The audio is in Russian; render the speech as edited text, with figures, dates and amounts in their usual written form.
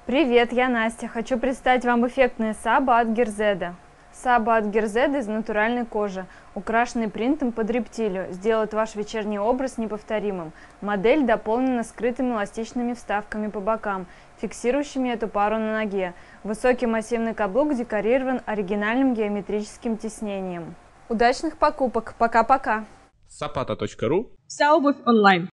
Привет, я Настя. Хочу представить вам эффектные сабо от Герзеда. Сабо от Герзеда из натуральной кожи, украшенный принтом под рептилию, сделает ваш вечерний образ неповторимым. Модель дополнена скрытыми эластичными вставками по бокам, фиксирующими эту пару на ноге. Высокий массивный каблук декорирован оригинальным геометрическим тиснением. Удачных покупок! Пока-пока! Sapata.ru. Вся обувь онлайн.